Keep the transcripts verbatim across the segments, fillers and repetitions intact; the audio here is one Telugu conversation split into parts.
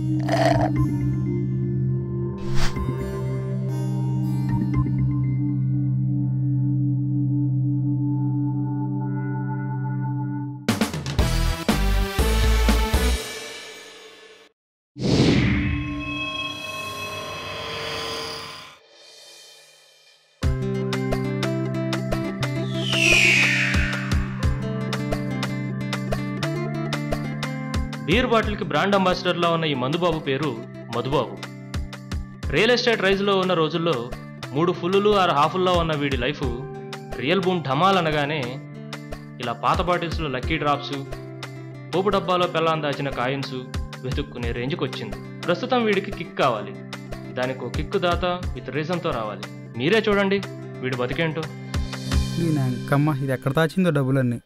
బీర్ బాటిల్కి బ్రాండ్ అంబాసిడర్లా ఉన్న ఈ మందుబాబు పేరు మధుబాబు. రియల్ ఎస్టేట్ రైజ్లో ఉన్న రోజుల్లో మూడు ఫుల్లులు ఆరు హాఫుల్లో ఉన్న వీడి లైఫ్ రియల్ బూమ్ ఢమాల్ అనగానే ఇలా పాత బాటిల్స్లో లక్కీ డ్రాప్స్, పోపు డబ్బాలో పెళ్ళాం దాచిన కాయిన్స్ వెతుక్కునే రేంజ్కి వచ్చింది. ప్రస్తుతం వీడికి కిక్ కావాలి. దానికి ఒక కిక్కు దాత విత్ రీజన్తో రావాలి. మీరే చూడండి వీడి బతికేంటో. కమ్మ ఇది ఎక్కడ దాచిందో డబ్బులన్నీ.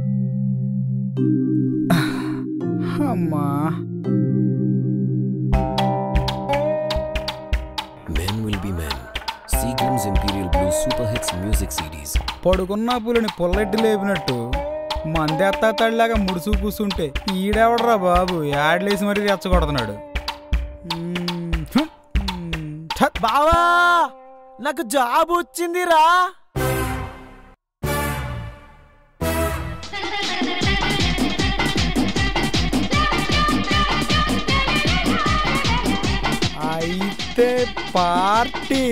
అమ్మా Men will be men. Seagram's Imperial Blue Super Hits Music C Ds. పడుకున్న పులిని పుల్లెట్టి లేపినట్టు మందేత్తా తడిలాగా ముడుసు కూస్తుంటే ఈడెవడరా బాబు యాడ్లేసి మరీ రెచ్చగొడుతున్నాడు. బావా నాకు జాబ్ వచ్చిందిరా. అయితే పార్టీ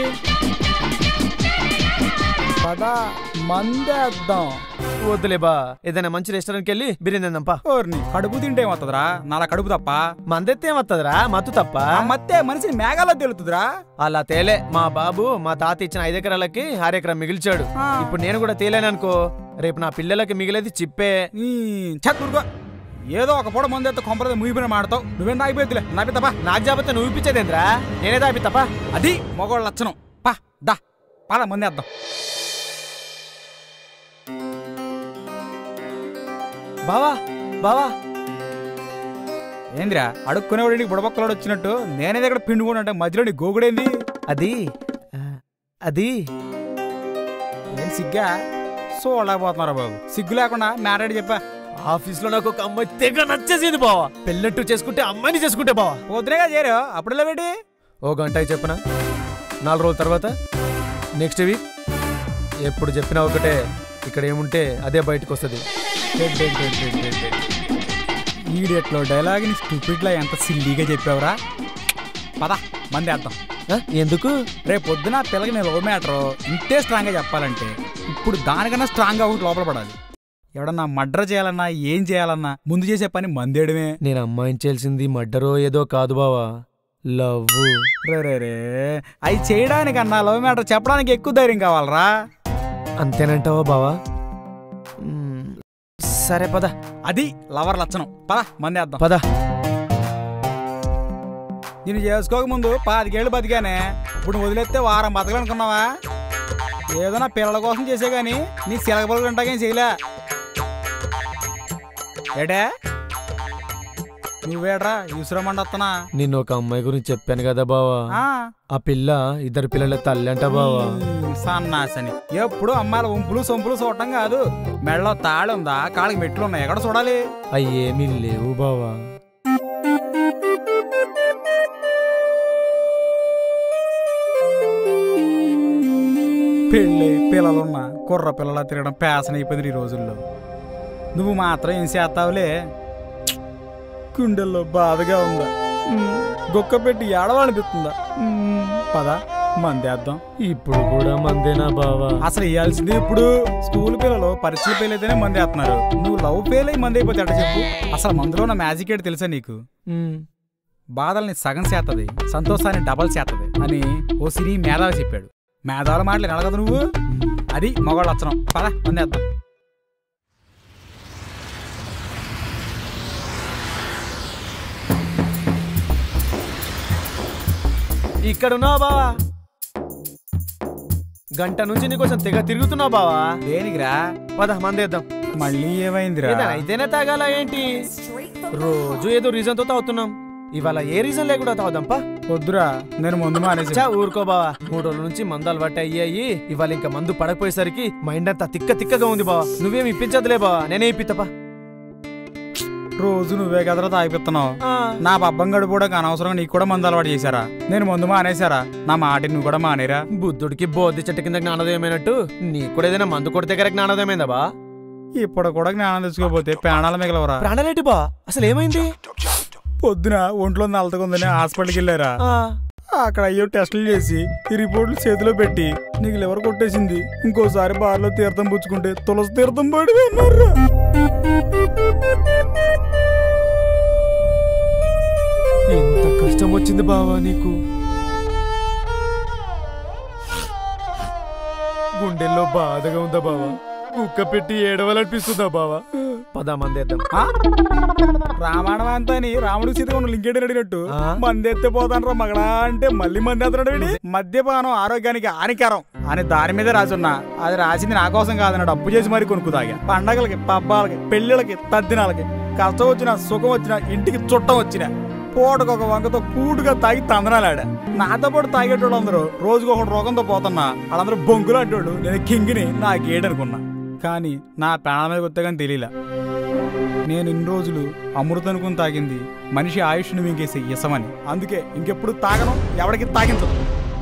పదా మందేద్దాం. వద్దులే బా, ఏదైనా మంచి రెస్టారెంట్కి వెళ్ళి బిర్యానీ తిందాంపా. ఓర్ని కడుపు తింటే ఏమవుతుందిరా? నాలా కడుపు తప్ప మందెత్తే ఏమవుతుందిరా? మత్తు తప్ప. మత్తే మనిషిని మేఘాల్లో తెలుతుందిరా. అలా తేలే మా బాబు. మా తాత ఇచ్చిన ఐదు ఎకరాలకి ఆరెకరం మిగిల్చాడు. ఇప్పుడు నేను కూడా తేలేననుకో, రేపు నా పిల్లలకి మిగిలేది చిప్పే. చదువుకో ఏదో ఒక పూట మంది అయితే కొంపరది ముగిపోయిన మాడతావు. నువ్వేం తాగిపోతులే నాపి తప్ప. నాకు జాబితే నువ్వు ఇప్పించేదేంద్రా? నేనే తాపి తప్ప. అది మగవాళ్ళ లక్షణం. పా దా పద మంది వేద్దాం. బావా బావా ఏందిరా అడుక్కునేవాడికి బుడబొక్కలోడు వచ్చినట్టు నేనే దగ్గర పిండుకోండి అంటే మధ్యలో నీ గోగుడేంది? అది అది ఏం సిగ్గా చూడలేకపోతున్నారా బాబు? సిగ్గు లేకుండా మ్యారేడ్ చెప్పా. ఆఫీస్ లో నాకు ఒక అమ్మాయి తెగ నచ్చేసేది బావా. పెళ్ళట్టు చేసుకుంటే అమ్మాయిని చేసుకుంటే బావా. పొద్దునేగా చేరు అప్పుడులా పెట్టి ఓ గంట అయి చెప్పనా, నాలుగు రోజుల తర్వాత నెక్స్ట్ వీక్ ఎప్పుడు చెప్పినా ఒకటే. ఇక్కడ ఏముంటే అదే బయటకు వస్తుంది. ఈడెట్లో డైలాగ్ ని స్టూపిడ్లా ఎంత సిల్లీగా చెప్పావురా. పద మంది వేద్దాం. ఎందుకు? రేపు పొద్దున పిల్లకి నేను లవ్ మ్యాటర్ ఇంతే స్ట్రాంగ్ గా చెప్పాలంటే ఇప్పుడు దానికన్నా స్ట్రాంగ్ గా ఒకటి లోపల పడాలి. ఎవడన్నా మర్డర్ చేయాలన్నా ఏం చేయాలన్నా ముందు చేసే పని మందేయడమే. నేను అమ్మాయిని చేయాల్సింది మర్డరో ఏదో కాదు బావా, లవ్. రే రే రే అవి చేయడానికన్నా లవ్ మ్యాటర్ చెప్పడానికి ఎక్కువ ధైర్యం కావాలరా. అంతేనంటావా బావా? సరే పద. అది లవర్ లక్షణం. పద మంది వేద్దాం. పద. నేను చేసుకోకముందు పాతికేళ్ళు బతికానే, ఇప్పుడు వదిలేస్తే వారం బతకనుకున్నావా? ఏదో నా పిల్లల కోసం చేసే గాని నీ సిలక పలుకు అంటాకేం చేయలే. ఏడే నువ్వేడ్రా ఈశ్వరమండి వస్తున్నా. నిన్న ఒక అమ్మాయి గురించి చెప్పాను కదా బావా, ఆ పిల్ల ఇద్దరు పిల్లల తల్లి అంట బావా. సన్నాసని ఎప్పుడు అమ్మాయిల వంపులు సొంపులు చూడటం కాదు, మెడలో తాళి ఉందా కాళ్ళకి మెట్లు ఉన్నాయి ఎక్కడ చూడాలి? అయ్యేమీ లేవు బావా. పెళ్ళి పిల్లలున్నా కుర్ర పిల్లల తిరగడం ప్యాసన అయిపోయింది ఈ రోజుల్లో. నువ్వు మాత్రం ఏం చేస్తావులే. గుండెల్లో బాధగా ఉందా? గొక్క పెట్టి ఏడవనిపిస్తుందా? పద మందేద్దాం. ఇప్పుడు కూడా మందేనా బావా? అసలు ఇవ్వాల్సింది ఇప్పుడు స్కూల్ పిల్లలు పరీక్షలు ఫెయిల్ అయితేనే మంది వేస్తున్నారు. నువ్వు లవ్ ఫెయిల్ అయ్యి మంది అయిపోతే అట చెప్పు. అసలు మందులో ఉన్న మ్యాజిక్ ఏంటి తెలుసా నీకు? బాధల్ని సగం చేస్తుంది, సంతోషాన్ని డబల్ చేస్తుంది అని ఓ సినీ మేధావి చెప్పాడు. మేధావుల మాటలు నడగదు నువ్వు. అది మగవాళ్ళ లక్షణం. పద మందేద్దాం. ఇక్కడున్నావు బావా? గంట నుంచి నీకోసం తెగ తిరుగుతున్నావు బావా. దేనికిరా? పద మందేద్దాం. మళ్ళీ ఏమైందిరా? అయితేనే తాగాల ఏంటి? రోజు ఏదో రీజన్ తో తాగుతున్నాం, ఇవాళ ఏ రీజన్ లేకుండా తాగుదాంపా. వద్దురా నేను మందు మానేసి. ఊరుకో బావా, మూడు రోజుల నుంచి మందు అలవాటు అయ్యాయి. ఇవాళ ఇంకా మందు పడకపోయేసరికి మైండ్ అంతా తిక్క తిక్కగా ఉంది బావా. నువ్వేం ఇప్పించదులే బావా, నేనే ఇప్పితపా. రోజు నువ్వే కదరా తాగిపిస్తున్నావు. నా పబ్బం గడిపోవడానికి అనవసరంగా నీకు కూడా మందు అలవాటు చేశారా? నేను మందు మానేశారా? నా మాట నువ్వు కూడా మానేరా? బుద్ధుడికి బోధి చెట్టు కింద జ్ఞానోదయం అయినట్టు నీకు కూడా ఏదైనా మందు కొడితే కదా జ్ఞానోదయం అయిందా బా? ఇప్పుడు కూడా జ్ఞానం తెచ్చుకోపోతే ప్రాణాలు మిగలవరా? ప్రాణాలేంటి బా? అసలు ఏమైంది? పొద్దున ఒంట్లో నలతకుందని హాస్పిటల్కి వెళ్ళారా? అక్కడ అయ్యో టెస్టులు చేసి ఈ రిపోర్ట్లు చేతిలో పెట్టి నీకు లివర్ కొట్టేసింది, ఇంకోసారి బార్లో తీర్థం పుచ్చుకుంటే తులసి తీర్థం పడి అన్నారా. ఎంత కష్టం వచ్చింది బావా నీకు. గుండెల్లో బాధగా ఉందా బావా? కుక్క పెట్టి ఏడవలనిపిస్తుందా బావా? పదా మందేద్దాం. రామాయణం అంతా అని రాముడు సీత లింకేట్ అడిగినట్టు మంది ఎత్తే పోతాను రా మగడా అంటే మళ్ళీ మంది ఎత్తనాడు. మద్యపానం ఆరోగ్యానికి హానికరం అని దాని మీద రాసున్నా. అది రాసింది నా కోసం కాదన్నాడు. అప్పు చేసి మరి కొనుక్కు తాగా. పండగలకి, పబ్బాలకి, పెళ్లిళ్ళకి, తద్దినాలకి, కష్టం వచ్చినా సుఖం వచ్చినా ఇంటికి చుట్టం వచ్చినా పూటకొక వంకతో కూటుగా తాగి తందనాలాడా. నాతో పాటు తాగేటోళ్ళు అందరూ రోజుకొకటి రోగంతో పోతున్నా. వాళ్ళందరూ బొంగులు అంటోళ్ళు. నేను కింగిని నాకేడనుకున్నా. కానీ నా ప్రాణాల మీద కొత్త కానీ తెలియలా. నేను ఇన్ని రోజులు అమృతం అనుకుని తాగింది మనిషి ఆయుష్ను మింగేసే ఇసమని. అందుకే ఇంకెప్పుడు తాగను, ఎవరికి తాగించదు.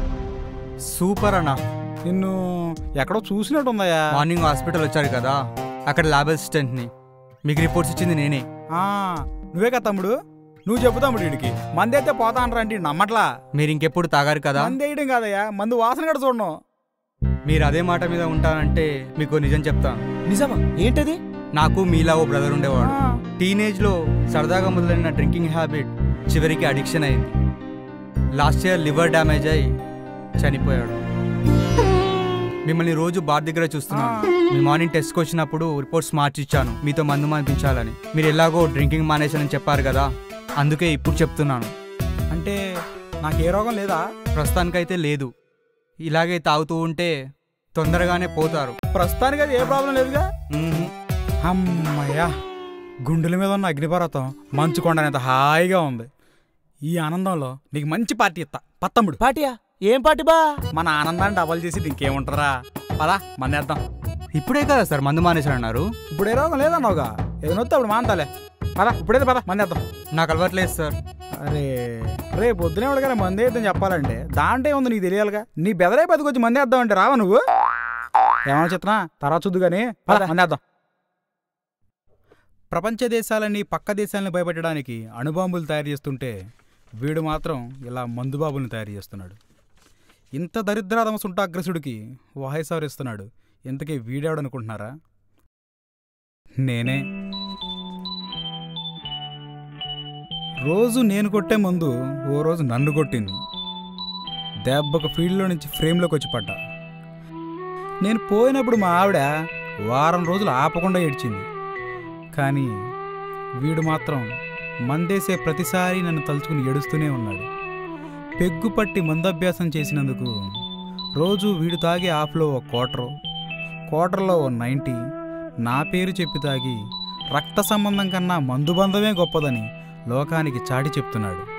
సూపర్ అన్న. నిన్ను ఎక్కడో చూసినట్టుందయ్యా. మార్నింగ్ హాస్పిటల్ వచ్చారు కదా, అక్కడ ల్యాబ్ అసిస్టెంట్ని. మీకు రిపోర్ట్స్ ఇచ్చింది నేనే. నువ్వే కదా తమ్ముడు? నువ్వు చెప్పు తమ్ముడు. వీడికి మంది అయితే పోతా అనరా అంటే నమ్మట్లా. మీరు ఇంకెప్పుడు తాగారు కదా? మంది వేయడం కాదయ్యా, మందు వాసన కూడా చూడను. మీరు అదే మాట మీద ఉంటానంటే మీకు నిజం చెప్తాను. నిజమా? ఏంటది? నాకు మీలా ఓ బ్రదర్ ఉండేవాడు. టీనేజ్లో సరదాగా మొదలైన డ్రింకింగ్ హ్యాబిట్ చివరికి అడిక్షన్ అయింది. లాస్ట్ ఇయర్ లివర్ డ్యామేజ్ అయి చనిపోయాడు. మిమ్మల్ని రోజు బార్ దగ్గర చూస్తున్నాను. మీ మార్నింగ్ టెస్ట్కి వచ్చినప్పుడు రిపోర్ట్స్ మార్చిచ్చాను మీతో మందు మానిపించాలని. మీరు ఎలాగో డ్రింకింగ్ మానేశానని చెప్పారు కదా, అందుకే ఇప్పుడు చెప్తున్నాను. అంటే నాకు ఏ రోగం లేదా? ప్రస్తుతానికైతే లేదు. ఇలాగే తాగుతూ ఉంటే తొందరగానే పోతారు. ప్రస్తుతానికి అది ఏ ప్రాబ్లం లేదుగా. అమ్మయ్యా, గుండెల మీద ఉన్న అగ్నిపర్వతం మంచుకొండనేంత హాయిగా ఉంది. ఈ ఆనందంలో నీకు మంచి పార్టీ ఇస్తా. పత్తమ్ముడు. పార్టీయా? ఏం పార్టీ బా? మన ఆనందాన్ని డబల్ చేసి ఇంకేముంటారా? పదా మందేద్దాం. ఇప్పుడే కదా సార్ మందు మానేశారన్నారు. ఇప్పుడు ఏ రోగం లేదన్నావుగా, ఏదైనా వస్తే అప్పుడు మానతాలే. పదా ఇప్పుడైతే పదా మందేద్దాం. నాకు అలవాట్లేదు సార్. అరే రేపు పొద్దునే వాడిగా మంది వేద్దాం చెప్పాలంటే దాంట్లో ఉంది నీకు తెలియాలిగా. నీ బెదరే బతికొచ్చి మంది వేద్దాం అంటే రావా నువ్వు? ఏమన్నా చెప్తున్నా తర్వాత చూద్దు కానీ పదా మందేద్దాం. ప్రపంచ దేశాలని పక్క దేశాలని భయపెట్టడానికి అణుబాంబులు తయారు చేస్తుంటే వీడు మాత్రం ఇలా మందుబాబుల్ని తయారు చేస్తున్నాడు. ఇంత దరిద్రాదమ సుంటాగ్రసుడికి వాయిస్ ఓవర్ ఇస్తున్నాడు. ఇంతకీ వీడాడనుకుంటున్నారా? నేనే. రోజు నేను కొట్టే మందు ఓ రోజు నన్ను కొట్టింది. దెబ్బకు ఫీల్డ్లో నుంచి ఫ్రేమ్లోకి వచ్చి పడ్డా. నేను పోయినప్పుడు మా ఆవిడ వారం రోజులు ఆపకుండా ఏడ్చింది. కానీ వీడు మాత్రం మందేసే ప్రతిసారి నన్ను తలుచుకుని ఏడుస్తూనే ఉన్నాడు. పెగ్గుపట్టి మందభ్యాసం చేసినందుకు రోజు వీడు తాగే ఆఫ్లో ఓ క్వార్టరు, క్వార్టర్లో ఓ నైంటీ నా పేరు చెప్పి తాగి రక్త సంబంధం కన్నా మందుబంధమే గొప్పదని లోకానికి చాటి చెప్తున్నాడు.